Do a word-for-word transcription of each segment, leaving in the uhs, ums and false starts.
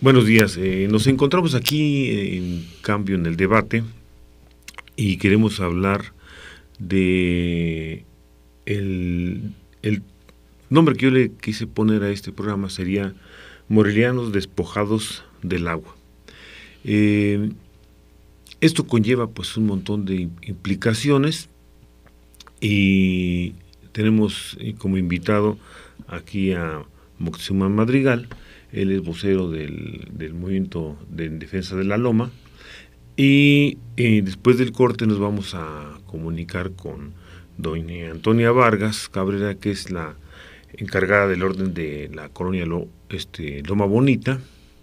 Buenos días, eh, nos encontramos aquí en cambio en el debate y queremos hablar de el, el nombre que yo le quise poner a este programa sería Morelianos despojados del agua. Eh, esto conlleva pues un montón de implicaciones y tenemos como invitado aquí a Moctezuma Madrigal. Él es vocero del, del movimiento de defensa de la Loma y eh, después del corte nos vamos a comunicar con doña Antonia Vargas Cabrera, que es la encargada del orden de la colonia Lo, este, Loma Bonita,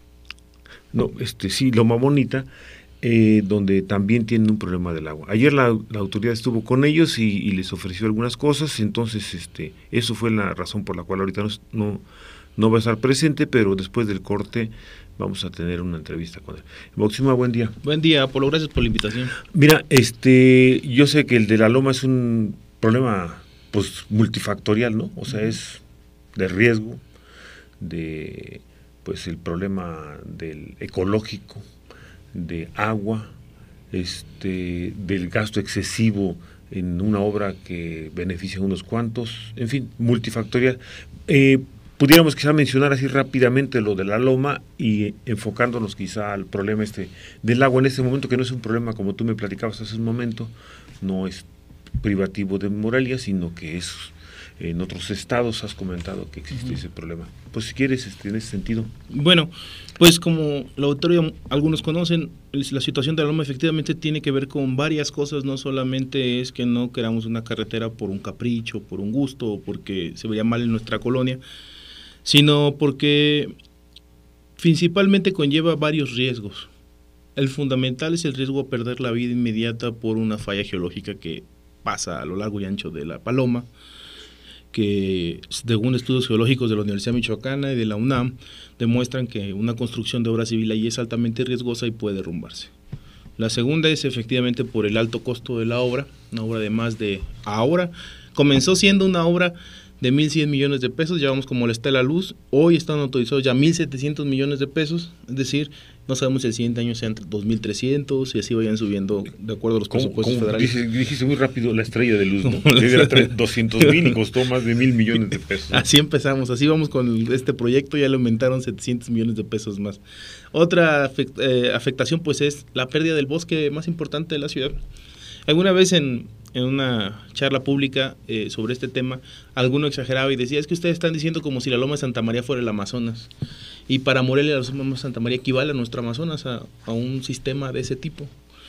no, este sí, Loma Bonita, eh, donde también tienen un problema del agua. Ayer la, la autoridad estuvo con ellos y, y les ofreció algunas cosas, entonces este, eso fue la razón por la cual ahorita no, no No va a estar presente, pero después del corte vamos a tener una entrevista con él. Moctezuma, buen día. Buen día, Apolo, gracias por la invitación. Mira, este, yo sé que el de la Loma es un problema pues multifactorial, ¿no? O sea, es de riesgo, de pues el problema del ecológico, de agua, este, del gasto excesivo en una obra que beneficia a unos cuantos, en fin, multifactorial. Eh, Pudiéramos quizá mencionar así rápidamente lo de la Loma y enfocándonos quizá al problema este del agua en este momento, que no es un problema como tú me platicabas hace un momento, no es privativo de Morelia, sino que es en otros estados, has comentado que existe uh-huh. ese problema. Pues si quieres, este, en ese sentido. Bueno, pues como la auditoría algunos conocen, la situación de la Loma efectivamente tiene que ver con varias cosas, no solamente es que no queramos una carretera por un capricho, por un gusto, o porque se vería mal en nuestra colonia, sino porque principalmente conlleva varios riesgos. El fundamental es el riesgo a perder la vida inmediata por una falla geológica que pasa a lo largo y ancho de la Paloma, que según estudios geológicos de la Universidad Michoacana y de la UNAM, demuestran que una construcción de obra civil ahí es altamente riesgosa y puede derrumbarse. La segunda es efectivamente por el alto costo de la obra, una obra de más de, ahora, comenzó siendo una obra de mil cien millones de pesos, llevamos como la Estela Luz, hoy están autorizados ya mil setecientos millones de pesos, es decir, no sabemos si el siguiente año sean dos mil trescientos y así vayan subiendo de acuerdo a los presupuestos federales. Dijiste, dijiste muy rápido la Estrella de Luz, ¿no? Era doscientos mil y costó más de mil millones de pesos. Así empezamos, así vamos con este proyecto, ya le aumentaron setecientos millones de pesos más. Otra afect, eh, afectación pues es la pérdida del bosque más importante de la ciudad. Alguna vez en... en una charla pública eh, sobre este tema, alguno exageraba y decía, es que ustedes están diciendo como si la Loma de Santa María fuera el Amazonas, y para Morelia la Loma de Santa María equivale a nuestro Amazonas, a, a un sistema de ese tipo,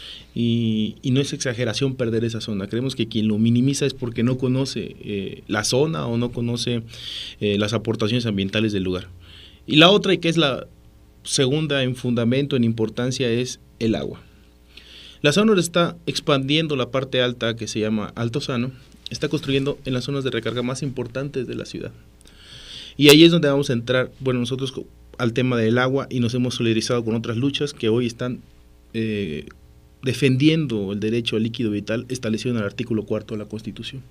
y, y no es exageración perder esa zona. Creemos que quien lo minimiza es porque no conoce eh, la zona o no conoce eh, las aportaciones ambientales del lugar. Y la otra, y que es la segunda en fundamento, en importancia, es el agua. La Sonora está expandiendo la parte alta que se llama Altozano, está construyendo en las zonas de recarga más importantes de la ciudad. Y ahí es donde vamos a entrar, bueno, nosotros al tema del agua, y nos hemos solidarizado con otras luchas que hoy están eh, defendiendo el derecho al líquido vital establecido en el artículo cuarto de la Constitución.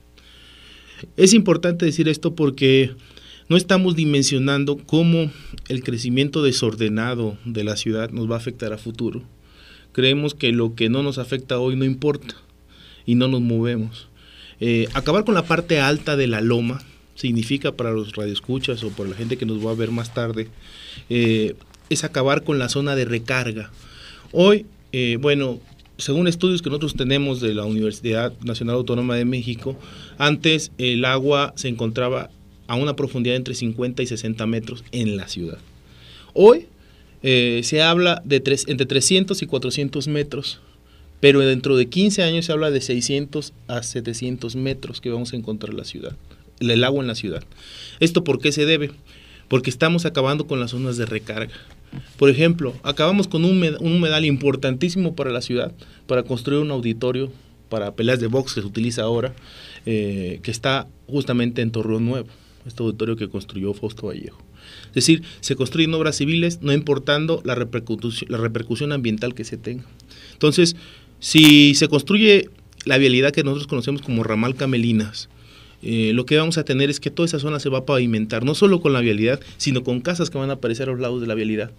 Es importante decir esto porque no estamos dimensionando cómo el crecimiento desordenado de la ciudad nos va a afectar a futuro. Creemos que lo que no nos afecta hoy no importa y no nos movemos. Eh, acabar con la parte alta de la Loma significa para los radioescuchas o para la gente que nos va a ver más tarde, eh, es acabar con la zona de recarga. Hoy, eh, bueno, según estudios que nosotros tenemos de la Universidad Nacional Autónoma de México, antes el agua se encontraba a una profundidad entre cincuenta y sesenta metros en la ciudad. Hoy, Eh, se habla de tres, entre trescientos y cuatrocientos metros, pero dentro de quince años se habla de seiscientos a setecientos metros que vamos a encontrar la ciudad, el agua en la ciudad. ¿Esto por qué se debe? Porque estamos acabando con las zonas de recarga. Por ejemplo, acabamos con un, med- un humedal importantísimo para la ciudad, para construir un auditorio para peleas de box que se utiliza ahora, eh, que está justamente en Torreón Nuevo, este auditorio que construyó Fausto Vallejo. Es decir, se construyen obras civiles no importando la repercusión, la repercusión ambiental que se tenga. Entonces, si se construye la vialidad que nosotros conocemos como Ramal Camelinas, eh, lo que vamos a tener es que toda esa zona se va a pavimentar, no solo con la vialidad, sino con casas que van a aparecer a los lados de la vialidad.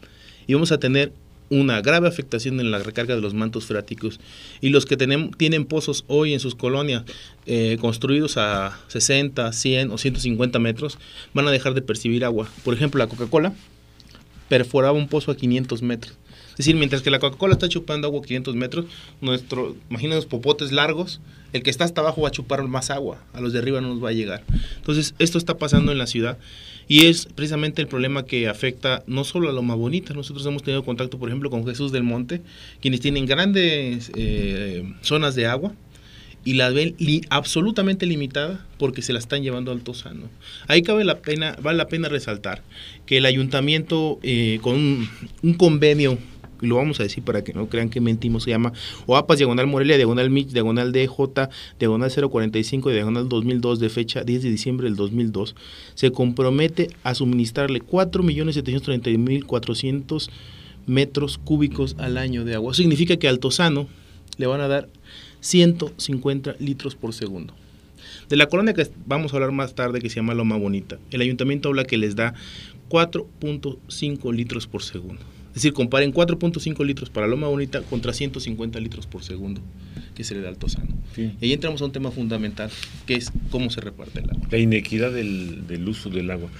y vamos a tener una grave afectación en la recarga de los mantos freáticos, y los que tenemos, tienen pozos hoy en sus colonias eh, construidos a sesenta, cien o ciento cincuenta metros, van a dejar de percibir agua. Por ejemplo, la Coca-Cola perforaba un pozo a quinientos metros. Es decir, mientras que la Coca-Cola está chupando agua a quinientos metros, nuestro, imagina los popotes largos, el que está hasta abajo va a chupar más agua, a los de arriba no nos va a llegar. Entonces, esto está pasando en la ciudad, y es precisamente el problema que afecta no solo a Loma Bonita. Nosotros hemos tenido contacto, por ejemplo, con Jesús del Monte, quienes tienen grandes eh, zonas de agua, y la ven li, absolutamente limitada porque se la están llevando a Altozano. Ahí cabe la pena, vale la pena resaltar que el ayuntamiento eh, con un, un convenio, lo vamos a decir para que no crean que mentimos, se llama OAPAS, diagonal Morelia, diagonal M I C, diagonal D J, diagonal cero cuarenta y cinco, diagonal dos mil dos, de fecha diez de diciembre del dos mil dos, se compromete a suministrarle cuatro millones setecientos treinta mil cuatrocientos metros cúbicos al año de agua. Eso significa que a Altozano le van a dar ciento cincuenta litros por segundo. De la colonia que vamos a hablar más tarde, que se llama Loma Bonita, el ayuntamiento habla que les da cuatro punto cinco litros por segundo. Es decir, comparen cuatro punto cinco litros para Loma Bonita contra ciento cincuenta litros por segundo que se le da al Altozano. Sí. Y ahí entramos a un tema fundamental, que es cómo se reparte el agua. La inequidad del, del uso del agua.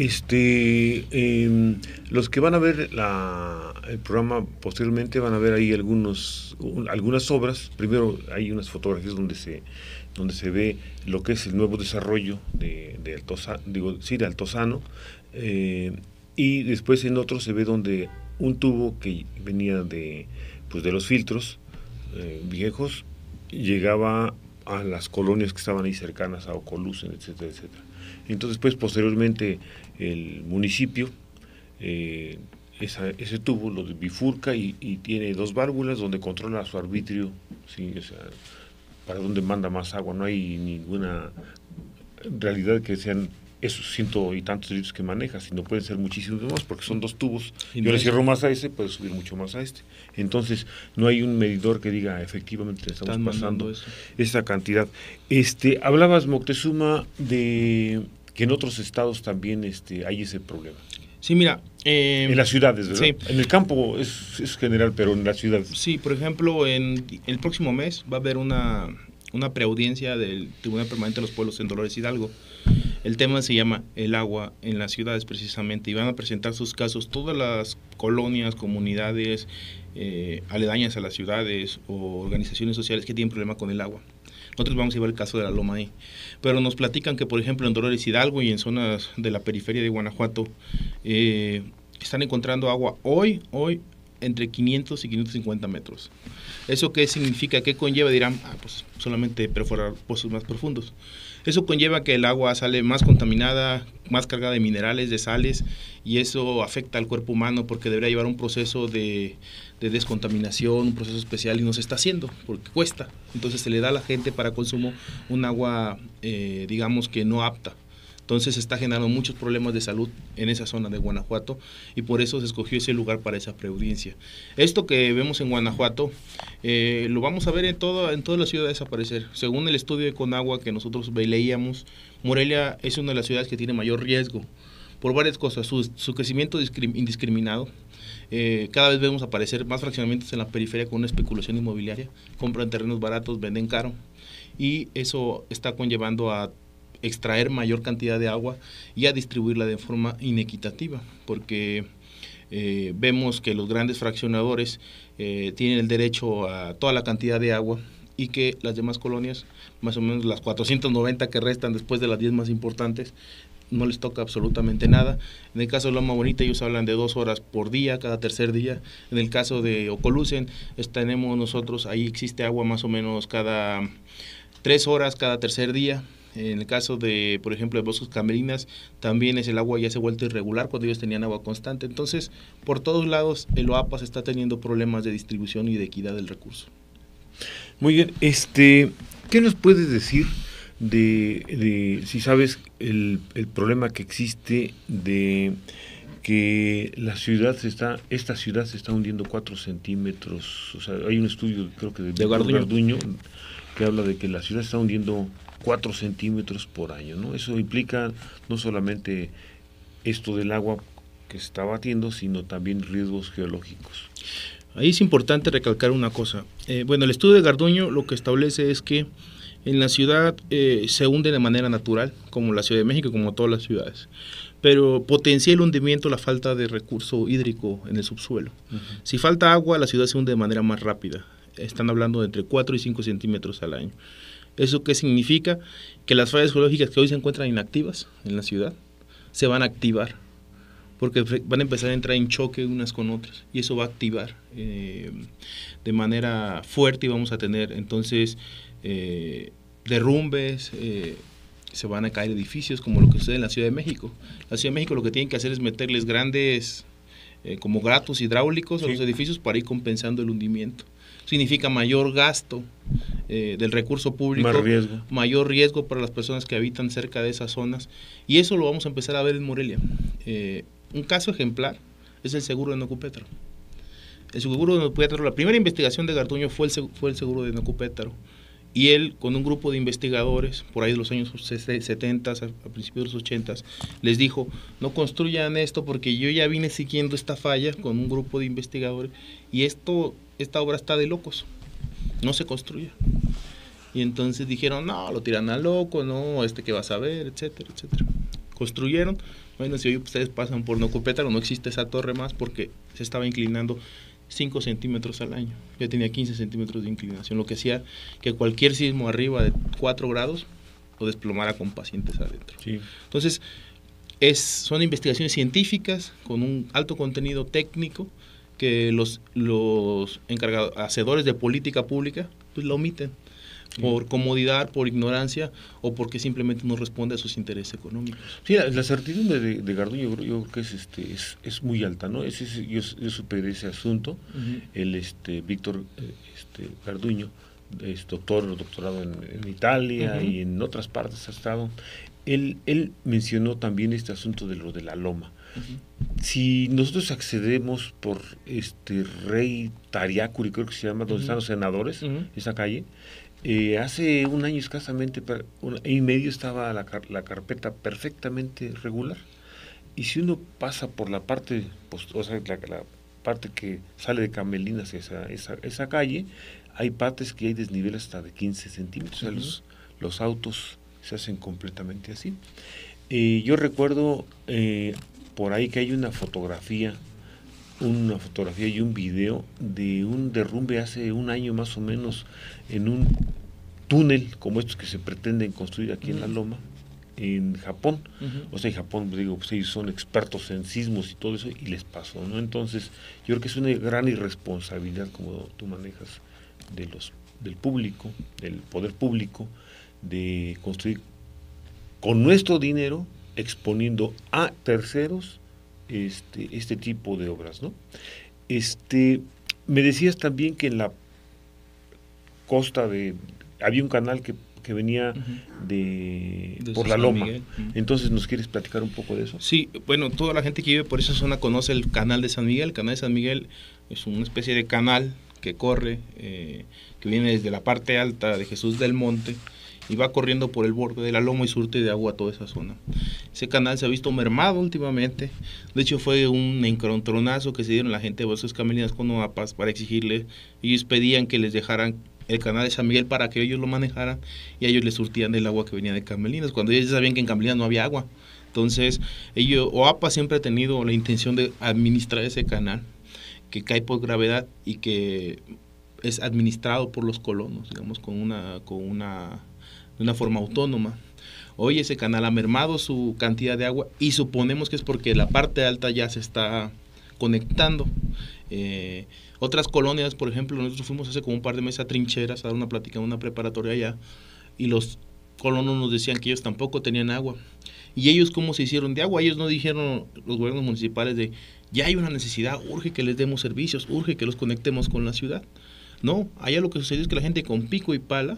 Este, eh, los que van a ver la, el programa posteriormente van a ver ahí algunos, un, algunas obras. Primero hay unas fotografías donde se donde se ve lo que es el nuevo desarrollo de, de Altozano, digo, sí, de Altozano, eh, y después en otro se ve donde un tubo que venía de, pues de los filtros eh, viejos llegaba a las colonias que estaban ahí cercanas a Ocolucen, etcétera, etcétera. Entonces, pues posteriormente el municipio eh, esa, ese tubo lo bifurca y, y tiene dos válvulas donde controla su arbitrio, ¿sí? O sea, para dónde manda más agua. No hay ninguna realidad que sean esos ciento y tantos litros que maneja, sino pueden ser muchísimos más, porque son dos tubos. Yo le cierro más a ese, puede subir mucho más a este. Entonces, no hay un medidor que diga efectivamente le estamos pasando esa cantidad. Este, hablabas, Moctezuma, de que en otros estados también este, hay ese problema. Sí, mira. Eh, en las ciudades, ¿verdad? Sí. En el campo es, es general, pero en las ciudades. Sí, por ejemplo, en el próximo mes va a haber una, una preaudiencia del Tribunal Permanente de los Pueblos en Dolores Hidalgo. El tema se llama el agua en las ciudades precisamente, y van a presentar sus casos todas las colonias, comunidades eh, aledañas a las ciudades o organizaciones sociales que tienen problema con el agua. Nosotros vamos a llevar el caso de la Loma ahí, pero nos platican que, por ejemplo, en Dolores Hidalgo y en zonas de la periferia de Guanajuato eh, están encontrando agua hoy, hoy entre quinientos y quinientos cincuenta metros. ¿Eso qué significa? ¿Qué conlleva? Dirán, ah, pues solamente perforar pozos más profundos. Eso conlleva que el agua sale más contaminada, más cargada de minerales, de sales, y eso afecta al cuerpo humano porque debería llevar un proceso de, de descontaminación, un proceso especial, y no se está haciendo porque cuesta. Entonces se le da a la gente para consumo un agua, eh, digamos que no apta. Entonces se está generando muchos problemas de salud en esa zona de Guanajuato, y por eso se escogió ese lugar para esa preaudiencia. Esto que vemos en Guanajuato eh, lo vamos a ver en, todo, en todas las ciudades aparecer. Según el estudio de Conagua que nosotros leíamos, Morelia es una de las ciudades que tiene mayor riesgo por varias cosas. Su, su crecimiento indiscriminado. Eh, cada vez vemos aparecer más fraccionamientos en la periferia con una especulación inmobiliaria. Compran terrenos baratos, venden caro, y eso está conllevando a extraer mayor cantidad de agua y a distribuirla de forma inequitativa, porque eh, vemos que los grandes fraccionadores eh, tienen el derecho a toda la cantidad de agua, y que las demás colonias, más o menos las cuatrocientas noventa que restan después de las diez más importantes, no les toca absolutamente nada. En el caso de Loma Bonita ellos hablan de dos horas por día, cada tercer día. En el caso de Ocolucen tenemos nosotros, ahí existe agua más o menos cada tres horas, cada tercer día. En el caso de, por ejemplo, de Bosques Camerinas, también es el agua ya se ha vuelto irregular cuando ellos tenían agua constante. Entonces, por todos lados, el OAPAS está teniendo problemas de distribución y de equidad del recurso. Muy bien, este, ¿qué nos puedes decir de, de si sabes, el, el problema que existe de que la ciudad se está, esta ciudad se está hundiendo cuatro centímetros? O sea, hay un estudio, creo que de, de Garduño. Garduño, que habla de que la ciudad se está hundiendo cuatro centímetros por año, ¿no? Eso implica no solamente esto del agua que se está batiendo, sino también riesgos geológicos. Ahí es importante recalcar una cosa. Eh, bueno, el estudio de Garduño lo que establece es que en la ciudad eh, se hunde de manera natural, como la Ciudad de México, como todas las ciudades, pero potencia el hundimiento la falta de recurso hídrico en el subsuelo. Uh-huh. Si falta agua, la ciudad se hunde de manera más rápida. Están hablando de entre cuatro y cinco centímetros al año. ¿Eso qué significa? Que las fallas geológicas que hoy se encuentran inactivas en la ciudad se van a activar, porque van a empezar a entrar en choque unas con otras, y eso va a activar eh, de manera fuerte, y vamos a tener entonces eh, derrumbes, eh, se van a caer edificios, como lo que sucede en la Ciudad de México. La Ciudad de México lo que tienen que hacer es meterles grandes, eh, como gratos hidráulicos, sí, a los edificios para ir compensando el hundimiento. Significa mayor gasto eh, del recurso público, más riesgo. mayor riesgo para las personas que habitan cerca de esas zonas, y eso lo vamos a empezar a ver en Morelia. Eh, un caso ejemplar es el seguro de Nocupétaro. El seguro de Nocupétaro, la primera investigación de Garduño fue el, fue el seguro de Nocupétaro, y él con un grupo de investigadores, por ahí de los años setenta, a principios de los ochenta, les dijo, no construyan esto porque yo ya vine siguiendo esta falla con un grupo de investigadores, y esto, esta obra está de locos, no se construye. Y entonces dijeron, no, lo tiran a loco, no, este que vas a ver, etcétera, etcétera. Construyeron. Bueno, si hoy ustedes pasan por Nocupétaro, no existe esa torre más porque se estaba inclinando cinco centímetros al año. Ya tenía quince centímetros de inclinación, lo que hacía que cualquier sismo arriba de cuatro grados lo desplomara con pacientes adentro. Sí. Entonces, es, son investigaciones científicas con un alto contenido técnico que los, los encargados, hacedores de política pública, pues lo omiten. Por comodidad, por ignorancia, o porque simplemente no responde a sus intereses económicos. Sí, la, la certidumbre de, de Garduño yo, yo creo que es este es, es muy alta, ¿no? Es, es, yo, yo supe de ese asunto. Uh-huh. El este Víctor este, Garduño es doctor, doctorado en, en Italia, uh-huh, y en otras partes ha estado. Él, él mencionó también este asunto de lo de la loma. Uh-huh. Si nosotros accedemos por este Rey Tariacuri, creo que se llama, donde uh-huh, están los senadores, uh-huh, esa calle, Eh, hace un año escasamente, un año y medio, estaba la, la carpeta perfectamente regular, y si uno pasa por la parte, pues, o sea, la, la parte que sale de Camelinas hacia esa, esa, esa calle, hay partes que hay desnivel hasta de quince centímetros, uh-huh, o sea, los, los autos se hacen completamente así. Eh, yo recuerdo eh, por ahí que hay una fotografía, una fotografía y un video de un derrumbe hace un año más o menos en un túnel como estos que se pretenden construir aquí, uh-huh, en la Loma, en Japón. Uh-huh. O sea, en Japón, digo, pues ellos son expertos en sismos y todo eso, y les pasó, ¿no? Entonces, yo creo que es una gran irresponsabilidad, como tú manejas, de los del público, del poder público, de construir con nuestro dinero, exponiendo a terceros Este, este tipo de obras, ¿no? Este, me decías también que en la costa de había un canal que, que venía, uh-huh, de, de por la San Loma. Miguel. Uh-huh. Entonces, ¿nos quieres platicar un poco de eso? Sí, bueno, toda la gente que vive por esa zona conoce el canal de San Miguel. El canal de San Miguel es una especie de canal que corre, eh, que viene desde la parte alta de Jesús del Monte y va corriendo por el borde de la Loma y surte de agua a toda esa zona. Ese canal se ha visto mermado últimamente. De hecho, fue un encontronazo que se dieron la gente de Bosques Camelinas con OAPAS para exigirle. Ellos pedían que les dejaran el canal de San Miguel para que ellos lo manejaran, y a ellos les surtían el agua que venía de Camelinas, cuando ellos sabían que en Camelinas no había agua. Entonces, ellos, OAPAS siempre ha tenido la intención de administrar ese canal, que cae por gravedad y que es administrado por los colonos, digamos, con una... Con una de una forma autónoma. Hoy ese canal ha mermado su cantidad de agua, y suponemos que es porque la parte alta ya se está conectando. Eh, otras colonias, por ejemplo, nosotros fuimos hace como un par de meses a Trincheras a dar una plática en una preparatoria allá, y los colonos nos decían que ellos tampoco tenían agua. ¿Y ellos cómo se hicieron de agua? Ellos no dijeron, los gobiernos municipales, de ya hay una necesidad, urge que les demos servicios, urge que los conectemos con la ciudad. No, allá lo que sucedió es que la gente con pico y pala,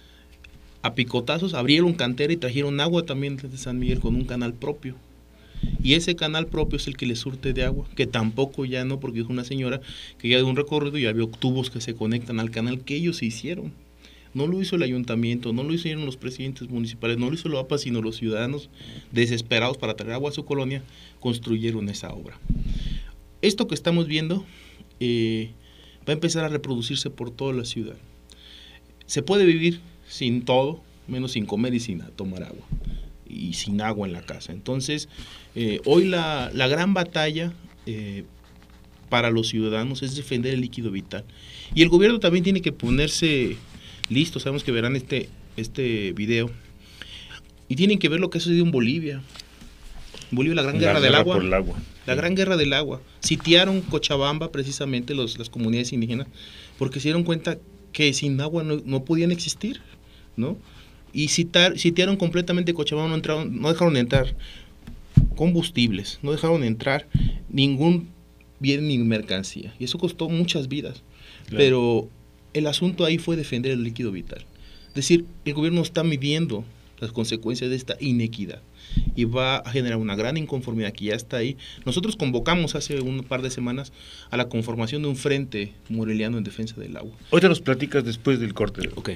a picotazos, abrieron cantera y trajeron agua también desde San Miguel con un canal propio. Y ese canal propio es el que le surte de agua, que tampoco ya no, porque dijo una señora que ya de un recorrido ya vio tubos que se conectan al canal que ellos hicieron. No lo hizo el ayuntamiento, no lo hicieron los presidentes municipales, no lo hizo el A P A, sino los ciudadanos desesperados para traer agua a su colonia, construyeron esa obra. Esto que estamos viendo eh, va a empezar a reproducirse por toda la ciudad. Se puede vivir sin todo, menos sin comer y sin tomar agua, y sin agua en la casa. Entonces, eh, hoy la, la gran batalla eh, para los ciudadanos es defender el líquido vital. Y el gobierno también tiene que ponerse listo. Sabemos que verán este, este video. Y tienen que ver lo que ha sucedido en Bolivia. En Bolivia, la gran La guerra, guerra del agua. por el agua. La gran guerra del agua. Sitiaron Cochabamba, precisamente, los, las comunidades indígenas, porque se dieron cuenta que sin agua no, no podían existir, ¿no? Y citar, sitiaron completamente Cochabamba, no, entraron, no dejaron entrar combustibles, no dejaron entrar ningún bien ni mercancía. Y eso costó muchas vidas. Claro. Pero el asunto ahí fue defender el líquido vital. Es decir, el gobierno está midiendo las consecuencias de esta inequidad y va a generar una gran inconformidad que ya está ahí. Nosotros convocamos hace un par de semanas a la conformación de un frente moreliano en defensa del agua. Hoy te nos platicas después del corte. Ok.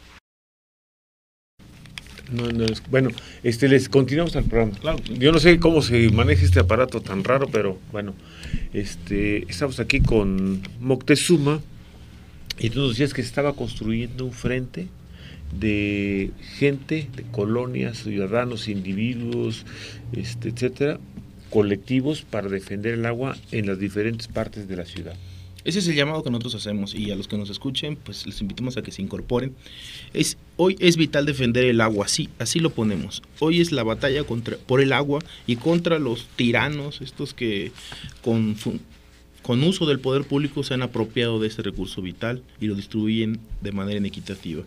No, no, bueno, este, les continuamos al programa. Claro. Yo no sé cómo se maneja este aparato tan raro, pero bueno, este, estamos aquí con Moctezuma y tú nos decías que estaba construyendo un frente de gente, de colonias, ciudadanos, individuos, este, etcétera, colectivos para defender el agua en las diferentes partes de la ciudad. Ese es el llamado que nosotros hacemos, y a los que nos escuchen, pues les invitamos a que se incorporen. Es, hoy es vital defender el agua, sí, así lo ponemos. Hoy es la batalla contra, por el agua y contra los tiranos, estos que con, con uso del poder público se han apropiado de ese recurso vital y lo distribuyen de manera inequitativa.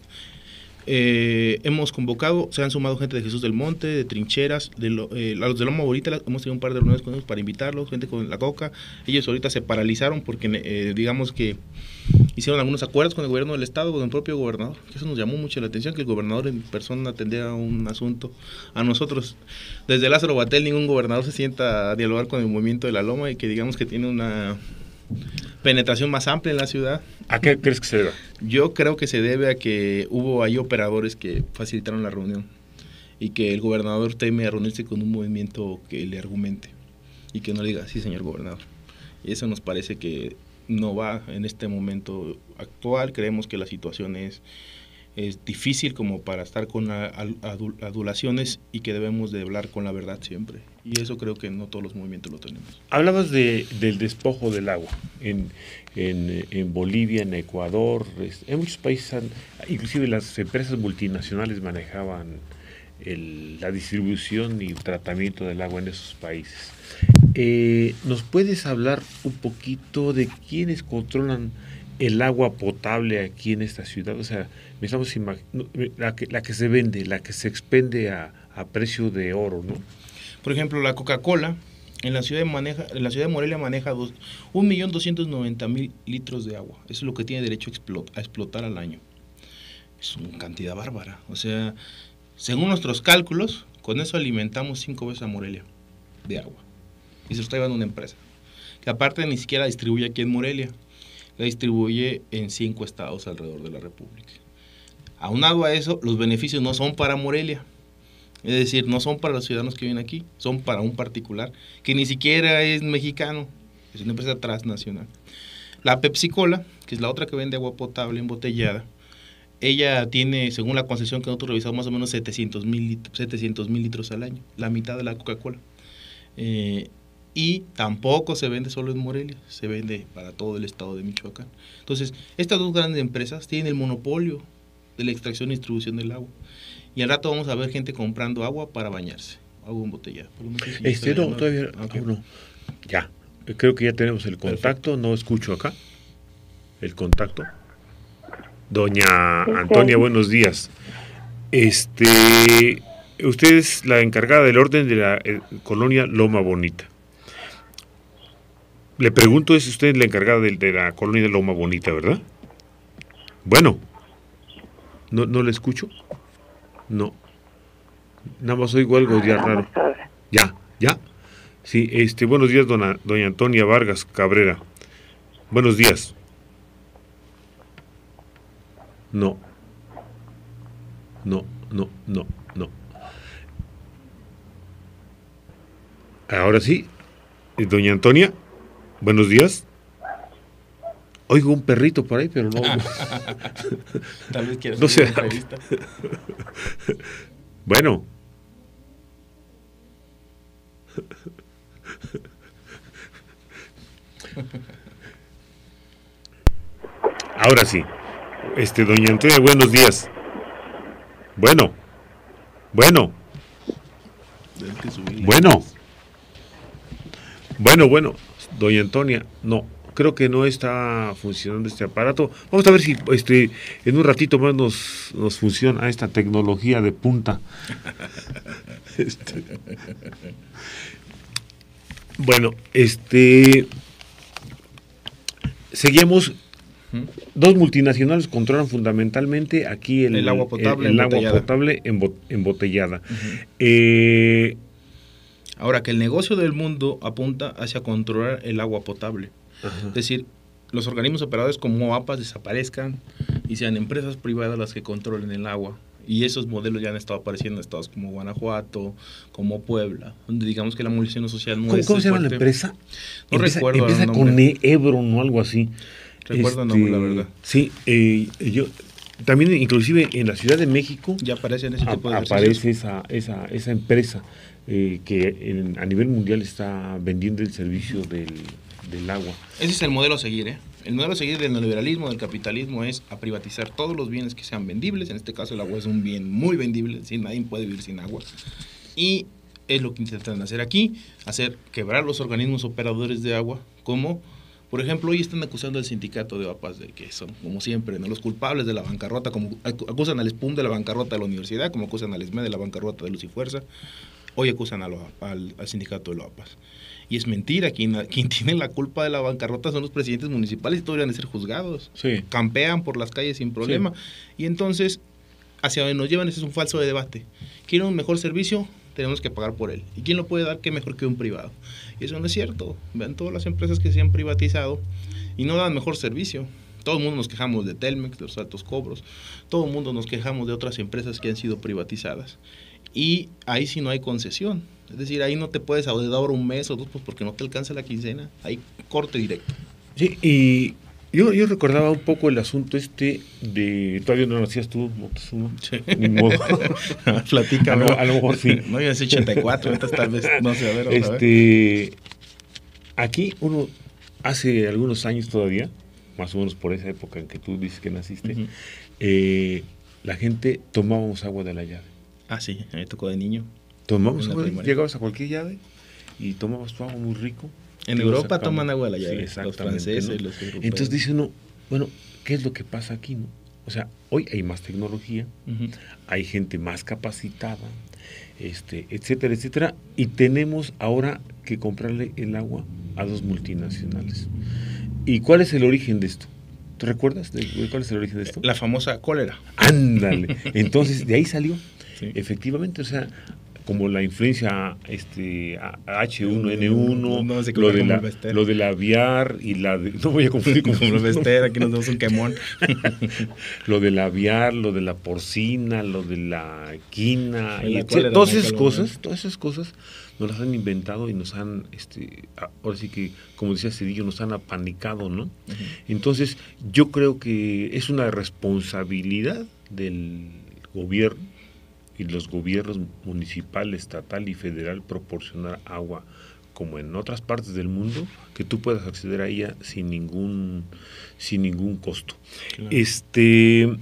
Eh, hemos convocado, se han sumado gente de Jesús del Monte, de Trincheras, de lo, eh, a los de Loma Bonita, hemos tenido un par de reuniones con ellos para invitarlos, gente con la coca. Ellos ahorita se paralizaron porque eh, digamos que hicieron algunos acuerdos con el gobierno del estado, con el propio gobernador, que eso nos llamó mucho la atención, que el gobernador en persona atendiera un asunto. A nosotros, desde Lázaro Batel, ningún gobernador se sienta a dialogar con el movimiento de la Loma, y que digamos que tiene una penetración más amplia en la ciudad. ¿A qué crees que se debe? Yo creo que se debe a que hubo ahí operadores que facilitaron la reunión y que el gobernador teme a reunirse con un movimiento que le argumente y que no le diga, sí, señor gobernador. Y eso nos parece que no va en este momento actual. Creemos que la situación es, es difícil como para estar con adul- adulaciones, y que debemos de hablar con la verdad siempre. Y eso creo que no todos los movimientos lo tenemos. Hablabas de, del despojo del agua en, en, en Bolivia, en Ecuador, en muchos países, han, inclusive las empresas multinacionales manejaban el, la distribución y tratamiento del agua en esos países. Eh, ¿Nos puedes hablar un poquito de quiénes controlan el agua potable aquí en esta ciudad? O sea, me estamos imaginando la que, la que se vende, la que se expende a, a precio de oro, ¿no? Por ejemplo, la Coca-Cola en la ciudad de maneja, en la ciudad de Morelia maneja un millón doscientos noventa mil litros de agua. Eso es lo que tiene derecho a, explot, a explotar al año. Es una cantidad bárbara. O sea, según nuestros cálculos, con eso alimentamos cinco veces a Morelia de agua. Y se lo está llevando una empresa, que aparte ni siquiera la distribuye aquí en Morelia, la distribuye en cinco estados alrededor de la República. Aunado a eso, los beneficios no son para Morelia. Es decir, no son para los ciudadanos que viven aquí, son para un particular que ni siquiera es mexicano, es una empresa transnacional. La Pepsi-Cola, que es la otra que vende agua potable embotellada, ella tiene, según la concesión que nosotros revisamos, más o menos setecientos mil litros al año, la mitad de la Coca-Cola. Eh, y tampoco se vende solo en Morelia, se vende para todo el estado de Michoacán. Entonces, estas dos grandes empresas tienen el monopolio de la extracción y distribución del agua. Y al rato vamos a ver gente comprando agua para bañarse, agua embotellada. No sé si este no, todavía okay. no. Ya, creo que ya tenemos el contacto. Perfecto. No escucho acá el contacto. Doña Antonia, buenos días. Este, usted es la encargada del orden de la eh, colonia Loma Bonita. Le pregunto, ¿es usted la encargada de, de la colonia Loma Bonita, verdad? Bueno, no, no le escucho. No, nada más oigo algo ya raro. Ya, ya. Sí, este, buenos días, dona, doña Antonia Vargas Cabrera. Buenos días. No, no, no, no, no. Ahora sí, doña Antonia, buenos días. Oigo un perrito por ahí, pero no. no. Tal vez quieras no hacer sé. una entrevista. Bueno. Ahora sí. Este, doña Antonia, buenos días. Bueno. Bueno. Bueno. Bueno, bueno. Doña Antonia, no. Creo que no está funcionando este aparato. Vamos a ver si este en un ratito más nos, nos funciona esta tecnología de punta. Este. Bueno, este seguimos. Dos multinacionales controlan fundamentalmente aquí el, el agua potable, el, el agua potable embo, embotellada. Uh-huh. eh, Ahora que el negocio del mundo apunta hacia controlar el agua potable. Uh-huh. Es decir, los organismos operadores como APAS desaparezcan y sean empresas privadas las que controlen el agua. Y esos modelos ya han estado apareciendo en estados como Guanajuato, como Puebla, donde digamos que la movilización social no ¿Cómo, es ¿Cómo se llama fuerte. la empresa? No empieza, recuerdo. Empieza con Ebron o algo así. Recuerdo este, el nombre, la verdad. Sí, eh, yo también inclusive en la Ciudad de México ya aparece en ese tipo de aparece esa, esa, esa empresa eh, que en, a nivel mundial está vendiendo el servicio del, del agua. Ese es el modelo a seguir, ¿eh? El modelo a seguir del neoliberalismo, del capitalismo, es a privatizar todos los bienes que sean vendibles. En este caso el agua es un bien muy vendible, es decir, nadie puede vivir sin agua. Y es lo que intentan hacer aquí, hacer quebrar los organismos operadores de agua, como, por ejemplo, hoy están acusando al sindicato de APAS de que son, como siempre, ¿no?, los culpables de la bancarrota, como acusan al SPUM de la bancarrota de la universidad, como acusan al ESME de la bancarrota de Luz y Fuerza. Hoy acusan a lo, al, al sindicato de la APAS. Y es mentira, quien, quien tiene la culpa de la bancarrota son los presidentes municipales y todos deberían de ser juzgados. Sí. Campean por las calles sin problema. Sí. Y entonces, hacia donde nos llevan, ese es un falso debate. ¿Quieren un mejor servicio? Tenemos que pagar por él. ¿Y quién lo puede dar? ¿Qué mejor que un privado? Y eso no es cierto. Vean todas las empresas que se han privatizado y no dan mejor servicio. Todo el mundo nos quejamos de Telmex, de los altos cobros. Todo el mundo nos quejamos de otras empresas que han sido privatizadas. Y ahí sí no hay concesión. Es decir, ahí no te puedes adeudar un mes o dos, pues porque no te alcanza la quincena. Hay corte directo. Sí, y yo, yo recordaba un poco el asunto este de... Todavía no nacías tú, Moctezuma. Sí. Ni modo. Platícame. A lo, a lo mejor sí. No, yo nací ochenta y cuatro, entonces tal vez, no sé, a ver. Este, a ver. Aquí uno, hace algunos años todavía, más o menos por esa época en que tú dices que naciste, uh-huh. eh, la gente tomábamos agua de la llave. Ah, sí, a mí me tocó de niño. Tomamos agua, llegabas a cualquier llave y tomabas tu agua muy rico. En Europa toman agua de la llave, sí, los franceses, ¿no? Los europeos. Entonces dice uno, bueno, ¿qué es lo que pasa aquí, no? O sea, hoy hay más tecnología, uh-huh. hay gente más capacitada, este, etcétera, etcétera, y tenemos ahora que comprarle el agua a dos multinacionales. ¿Y cuál es el origen de esto? ¿Te recuerdas de cuál es el origen de esto? La famosa cólera. Ándale. Entonces, de ahí salió. Sí. Efectivamente, o sea, como la influencia este H uno N uno, no, no, lo, de la, lo de la aviar y la de, no voy a confundir con como Vester, aquí nos damos un quemón. Lo de la aviar, lo de la porcina, lo de la quina, y la etcétera, todas esas cosas, todas esas cosas nos las han inventado y nos han, este, ahora sí que, como decía Cedillo, nos han apanicado, ¿no? Uh-huh. Entonces, yo creo que es una responsabilidad del gobierno y los gobiernos municipal, estatal y federal proporcionar agua como en otras partes del mundo, que tú puedas acceder a ella sin ningún sin ningún costo. Claro. Este,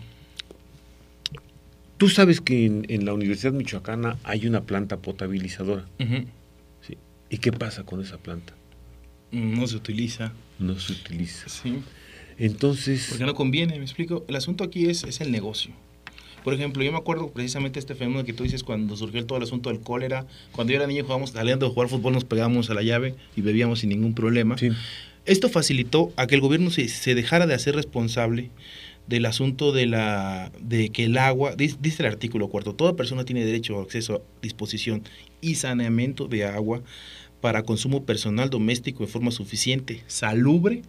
tú sabes que en, en la Universidad Michoacana hay una planta potabilizadora. Uh-huh. ¿Sí? ¿Y qué pasa con esa planta? No se utiliza. No se utiliza. Sí. Entonces... Porque no conviene, me explico. El asunto aquí es, es el negocio. Por ejemplo, yo me acuerdo precisamente este fenómeno que tú dices cuando surgió todo el asunto del cólera. Cuando yo era niño jugábamos, saliendo de jugar fútbol, nos pegábamos a la llave y bebíamos sin ningún problema. Sí. Esto facilitó a que el gobierno se, se dejara de hacer responsable del asunto de la de que el agua, dice, dice el artículo cuarto, toda persona tiene derecho a acceso, disposición y saneamiento de agua para consumo personal doméstico en forma suficiente, salubre,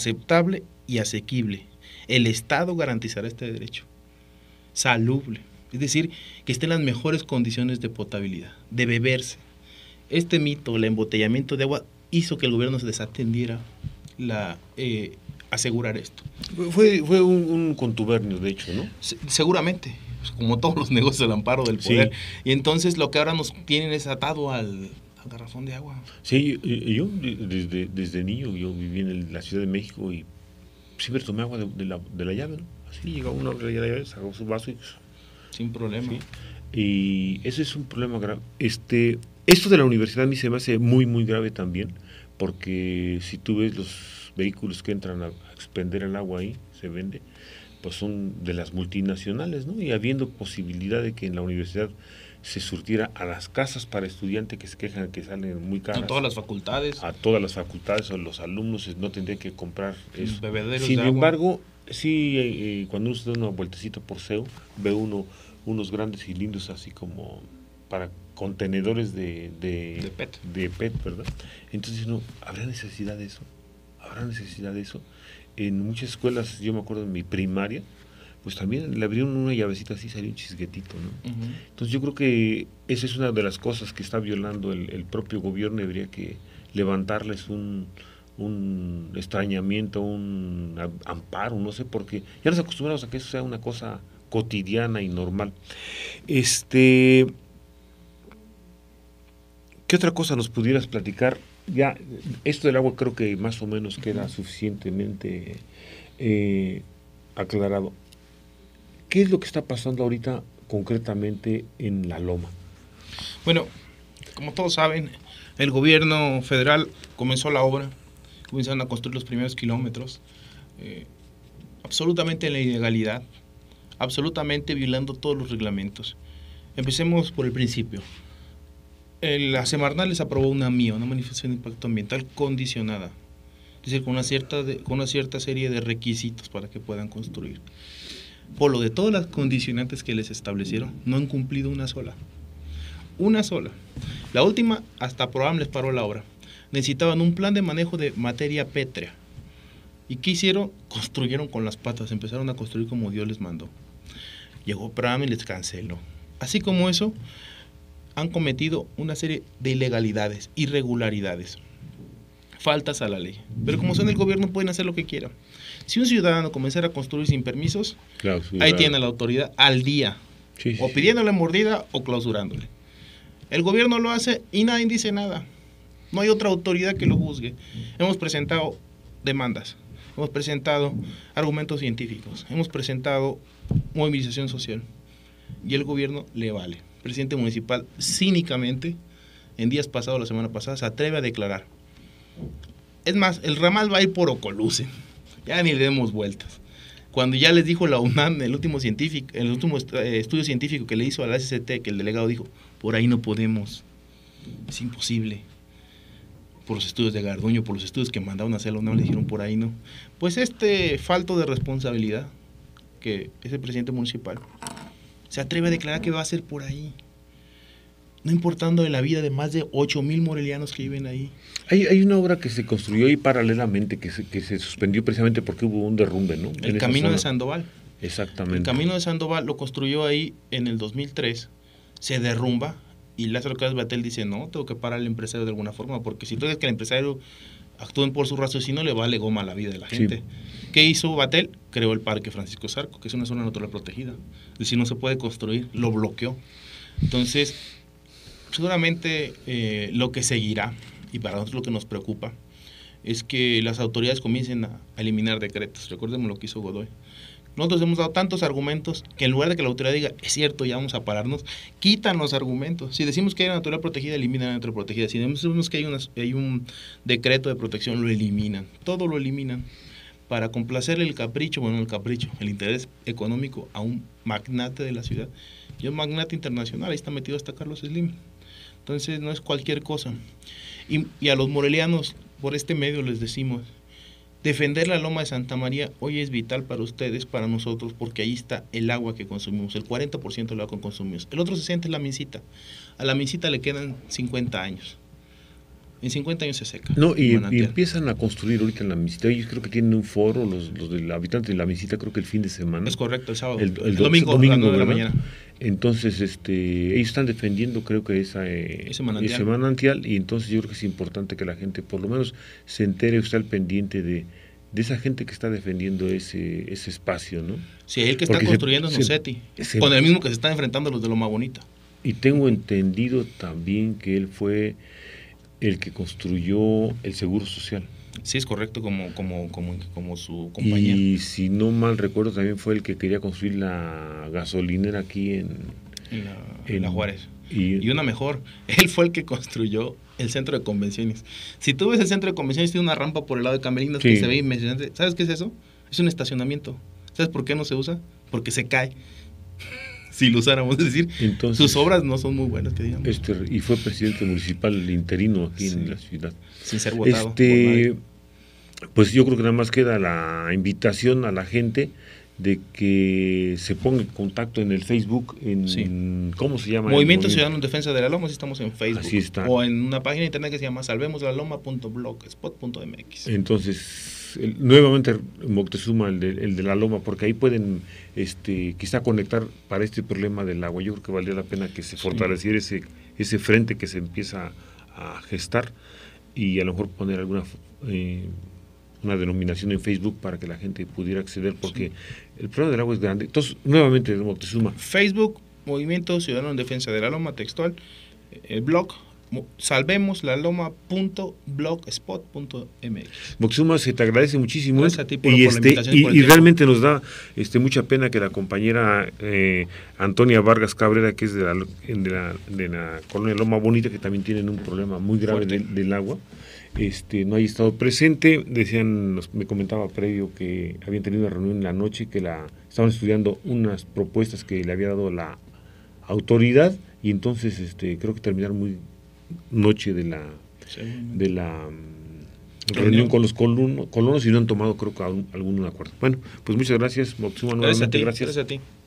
aceptable y asequible. El Estado garantizará este derecho. Salubre. Es decir, que esté en las mejores condiciones de potabilidad, de beberse. Este mito, el embotellamiento de agua, hizo que el gobierno se desatendiera la eh, asegurar esto. Fue, fue un, un contubernio, de hecho, ¿no? Se, seguramente, como todos los negocios del amparo del poder. Sí. Y entonces lo que ahora nos tienen es atado al, al garrafón de agua. Sí, yo, yo desde, desde niño, yo viví en la Ciudad de México y siempre tomé agua de, de, la, de la llave, ¿no? Así llegaba uno de la llave, sacaba su vaso y... Sin problema. Sí. Y ese es un problema grave. Este, esto de la universidad a mí se me hace muy, muy grave también, porque si tú ves los vehículos que entran a expender el agua ahí, se vende, pues son de las multinacionales, ¿no? Y habiendo posibilidad de que en la universidad se surtiera a las casas para estudiantes que se quejan que salen muy caras. A todas las facultades. A todas las facultades, o los alumnos no tendrían que comprar eso. Bebederos Sin de embargo, agua. sí, eh, cuando uno se da una vueltecita por C E U, ve uno unos grandes cilindros así como para contenedores de, de, de, P E T. de P E T, ¿verdad? Entonces, no, ¿habrá necesidad de eso? ¿Habrá necesidad de eso? En muchas escuelas, yo me acuerdo en mi primaria, pues también le abrieron una llavecita así, salió un chisguetito, ¿no? Uh-huh. Entonces yo creo que esa es una de las cosas que está violando el, el propio gobierno, y habría que levantarles un, un extrañamiento, un amparo, no sé, porque ya nos acostumbramos a que eso sea una cosa cotidiana y normal. Este, ¿qué otra cosa nos pudieras platicar? Ya, esto del agua creo que más o menos queda suficientemente eh, aclarado. ¿Qué es lo que está pasando ahorita concretamente en La Loma? Bueno, como todos saben, el gobierno federal comenzó la obra, comenzaron a construir los primeros kilómetros, eh, absolutamente en la ilegalidad, absolutamente violando todos los reglamentos. Empecemos por el principio. La Semarnat les aprobó una M I A, una manifestación de impacto ambiental condicionada, es decir, con una cierta, de, con una cierta serie de requisitos para que puedan construir. Por lo de todas las condicionantes que les establecieron, no han cumplido una sola. Una sola. La última, hasta Proam les paró la obra. Necesitaban un plan de manejo de materia pétrea. ¿Y qué hicieron? Construyeron con las patas, empezaron a construir como Dios les mandó. Llegó Proam y les canceló. Así como eso, han cometido una serie de ilegalidades, irregularidades, faltas a la ley. Pero como son el gobierno, pueden hacer lo que quieran. Si un ciudadano comenzara a construir sin permisos, claro, sí, ahí claro. tiene la autoridad al día, sí, sí, o pidiéndole mordida o clausurándole. El gobierno lo hace y nadie dice nada. No hay otra autoridad que lo juzgue. Hemos presentado demandas, hemos presentado argumentos científicos, hemos presentado movilización social y el gobierno le vale. El presidente municipal cínicamente, en días pasados, la semana pasada, se atreve a declarar. Es más, el ramal va a ir por Ocoluce. Ya ni le demos vueltas. Cuando ya les dijo la UNAM, el último científico, el último estudio científico que le hizo a la S C T, que el delegado dijo, por ahí no podemos, es imposible. Por los estudios de Garduño, por los estudios que mandaron a hacer la UNAM, le dijeron por ahí no. Pues este falto de responsabilidad, que es el presidente municipal, se atreve a declarar que va a ser por ahí, no importando de la vida de más de ocho mil morelianos que viven ahí. Hay, hay una obra que se construyó ahí paralelamente, que se, que se suspendió precisamente porque hubo un derrumbe, ¿no? El Camino de Sandoval. Exactamente. El Camino de Sandoval lo construyó ahí en el dos mil tres, se derrumba, y Lázaro Cárdenas Batel dice, no, tengo que parar al empresario de alguna forma, porque si tú ves que el empresario actúen por su raciocinio, le vale goma la vida de la gente. Sí. ¿Qué hizo Batel? Creó el Parque Francisco Zarco, que es una zona natural protegida. Es decir, no se puede construir, lo bloqueó. Entonces, seguramente eh, lo que seguirá, y para nosotros lo que nos preocupa, es que las autoridades comiencen a, a eliminar decretos. Recordemos lo que hizo Godoy. Nosotros hemos dado tantos argumentos que en lugar de que la autoridad diga, es cierto, ya vamos a pararnos, quitan los argumentos. Si decimos que hay una natural protegida, eliminan la natural protegida. Si decimos que hay, una, hay un decreto de protección, lo eliminan. Todo lo eliminan para complacerle el capricho, bueno, el capricho, el interés económico a un magnate de la ciudad. Y un magnate internacional, ahí está metido hasta Carlos Slim. Entonces no es cualquier cosa. Y, y a los morelianos, por este medio les decimos, defender la Loma de Santa María hoy es vital para ustedes, para nosotros, porque ahí está el agua que consumimos, el cuarenta por ciento del agua que consumimos. El otro sesenta por ciento es la Mincita. A la Mincita le quedan cincuenta años. En cincuenta años se seca. No, y, y empiezan a construir ahorita en la Misita. Ellos creo que tienen un foro, los, los del habitante de la Misita, creo que el fin de semana. Es correcto, el sábado. El, el, el domingo, domingo, a las nueve de la ¿verdad? mañana. Entonces, este, ellos están defendiendo, creo que esa, eh, ese, manantial. ese manantial. Y entonces yo creo que es importante que la gente, por lo menos, se entere o esté al pendiente de, de esa gente que está defendiendo ese, ese espacio, ¿no? Sí, el que está Porque construyendo se, es Nocetti, se, con el mismo que se está enfrentando a los de Loma Bonita. Y tengo entendido también que él fue el que construyó el Seguro Social. Sí, es correcto, como, como, como, como su compañía. Y si no mal recuerdo, también fue el que quería construir la gasolinera aquí en... En la, en en la Juárez. Y, y una mejor, él fue el que construyó el centro de convenciones. Si tú ves el centro de convenciones, tiene una rampa por el lado de Camerinos, sí, que se ve impresionante. ¿Sabes qué es eso? Es un estacionamiento. ¿Sabes por qué no se usa? Porque se cae. Si lo usáramos, es decir, entonces, sus obras no son muy buenas, que digamos. Este, y fue presidente municipal interino aquí sí, en la ciudad. Sin ser votado. Este, pues yo creo que nada más queda la invitación a la gente de que se ponga en contacto en el Facebook, en sí. ¿cómo se llama? Movimiento Ciudadano en Defensa de la Loma, si estamos en Facebook. Así está. O en una página de internet que se llama salvemos la loma punto blogspot punto m x. Entonces, el, nuevamente Moctezuma, el de, el de la Loma, porque ahí pueden este, quizá conectar para este problema del agua. Yo creo que valdría la pena que se fortaleciera sí. ese, ese frente que se empieza a gestar y a lo mejor poner alguna... Eh, una denominación en Facebook para que la gente pudiera acceder, porque sí. el problema del agua es grande. Entonces, nuevamente, Moctezuma. Facebook, Movimiento Ciudadano en Defensa de la Loma, textual, el blog, salvemos la loma punto blogspot punto m x. Moctezuma, se te agradece muchísimo. Gracias a ti por, y, por este, la invitación. Y, por y realmente nos da este, mucha pena que la compañera eh, Antonia Vargas Cabrera, que es de la, de la, de la colonia Loma Bonita, que también tienen un problema muy grave de, del agua, Este, no haya estado presente. Decían, nos, me comentaba previo que habían tenido una reunión en la noche, que la estaban estudiando unas propuestas que le había dado la autoridad, y entonces este, creo que terminaron muy noche de la sí, de la um, reunión con los colonos, colonos y no han tomado creo que algún, algún acuerdo. Bueno, pues muchas gracias, Moctezuma, nuevamente gracias a ti, gracias. Gracias a ti.